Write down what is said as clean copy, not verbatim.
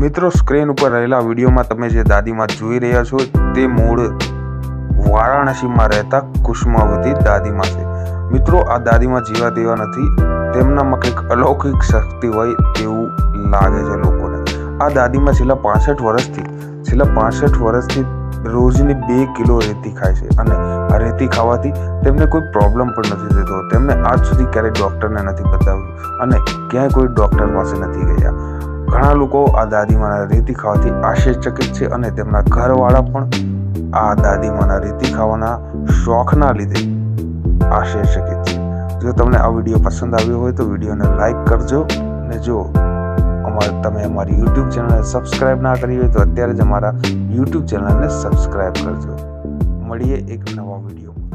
મિત્રો, સ્ક્રીન ઉપર રહેલા વિડીયોમાં તમે જે દાદીમાં જોઈ રહ્યા છો તે મૂળ વારાણસીમાં રહેતા કુસુમાવતી દાદીમાં છે। મિત્રો, આ દાદીમાં જીવા તેવા નથી, તેમનામાં કંઈક અલૌકિક શક્તિ હોય તેવું લાગે છે લોકોને। આ દાદીમાં છેલ્લા 65 વર્ષથી રોજની 2 કિલો રેતી ખાય છે અને આ રેતી ખાવાથી તેમને કોઈ પ્રોબ્લેમ પણ નથી થતો। તેમને આજ સુધી ક્યારેય ડૉક્ટરને નથી બતાવ્યું અને ક્યાંય કોઈ ડૉક્ટર પાસે નથી ગયા। ઘણા લોકો આ દાદીમાના રેતી ખાવાથી આશ્ચર્યચકિત છે અને તેમના ઘરવાળા પણ આ દાદીમાના રેતી ખાવાના શોખના લીધે આશ્ચર્યચકિત છે। જો તમને આ વિડીયો પસંદ આવ્યો હોય તો વિડીયોને લાઈક કરજો અને જો તમે અમારી YouTube ચેનલને સબસ્ક્રાઇબ ના કરી હોય તો અત્યારે જ અમારા YouTube ચેનલને સબસ્ક્રાઇબ કરજો। મળીએ એક નવા વિડીયોમાં।